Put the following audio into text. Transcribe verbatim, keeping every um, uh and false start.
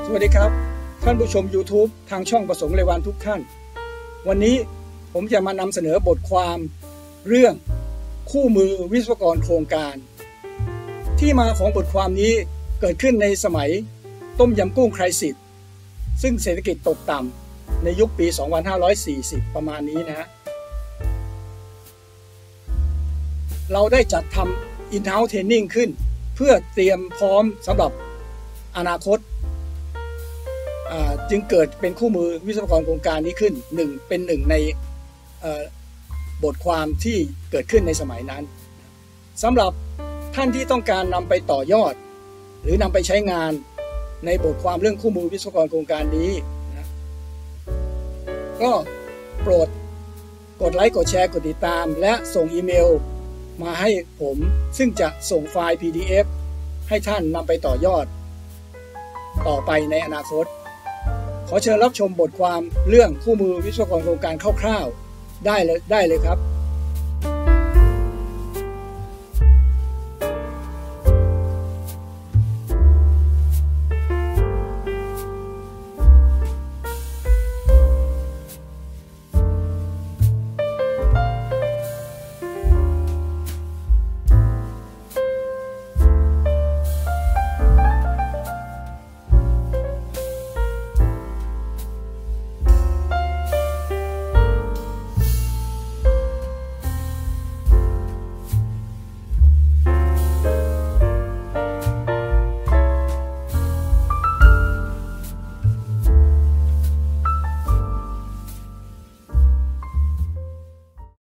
สวัสดีครับท่านผู้ชม YouTube ทางช่องประสงค์เลวันทุกท่านวันนี้ผมจะมานำเสนอบทความเรื่องคู่มือวิศวกรโครงการที่มาของบทความนี้เกิดขึ้นในสมัยต้มยำกุ้งไครซิสซึ่งเศรษฐกิจตกต่ำในยุคปี สองพันห้าร้อยสี่สิบ ประมาณนี้นะฮะเราได้จัดทำ in-house training ขึ้นเพื่อเตรียมพร้อมสำหรับอนาคตจึงเกิดเป็นคู่มือวิศวกรโครงการนี้ขึ้นหนึ่งเป็นหนึ่งในบทความที่เกิดขึ้นในสมัยนั้นสำหรับท่านที่ต้องการนำไปต่อยอดหรือนำไปใช้งานในบทความเรื่องคู่มือวิศวกรโครงการนี้นะก็โปรดกดไลค์กดแชร์กดติดตามและส่งอีเมลมาให้ผมซึ่งจะส่งไฟล์ พี ดี เอฟ ให้ท่านนำไปต่อยอดต่อไปในอนาคตขอเชิญรับชมบทความเรื่องคู่มือวิศวกรโครงการคร่าวๆได้เลยได้เลยครับ